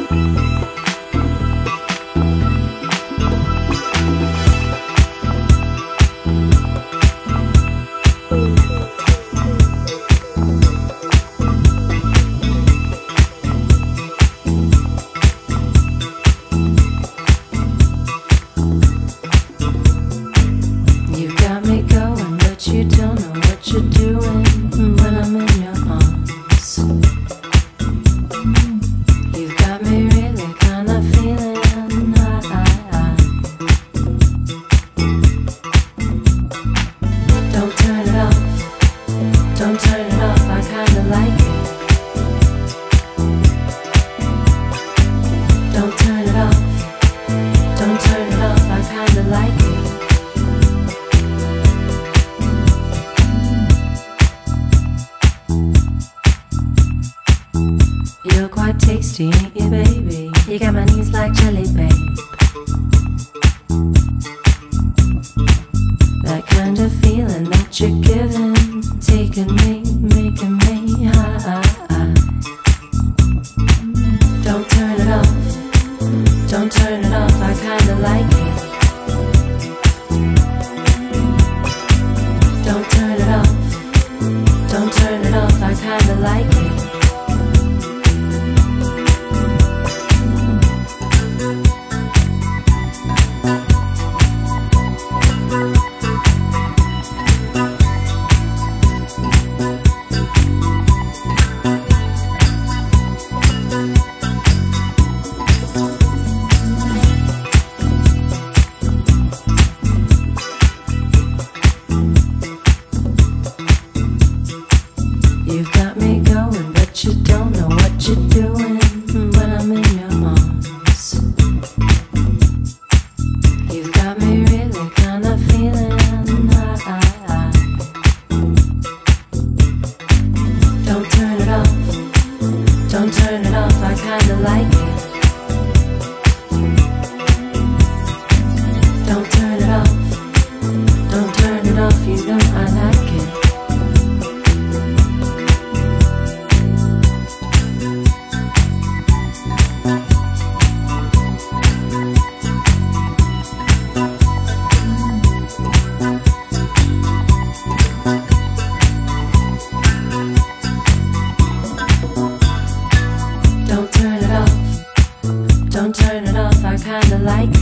You don't know what you're doing when I'm in your arms. You've got me really kinda feeling high. Don't turn it off, don't turn it off, I kinda like it. Don't turn it off, don't turn it off, I kinda like it. You're quite tasty, ain't you, baby? You got my knees like jelly, babe. That kind of feeling that you're giving, taking me, making me high. Don't turn it off, don't turn it off, I kinda like it. Don't turn it off, don't turn it off, I kinda like it. You've got me going, but you don't know what you're doing when I'm in your arms. You've got me really kinda feeling high. Don't turn it off, don't turn it off, I kinda like it. Don't turn it off, don't turn it off, you know I like it. Don't turn it off, I kinda like it.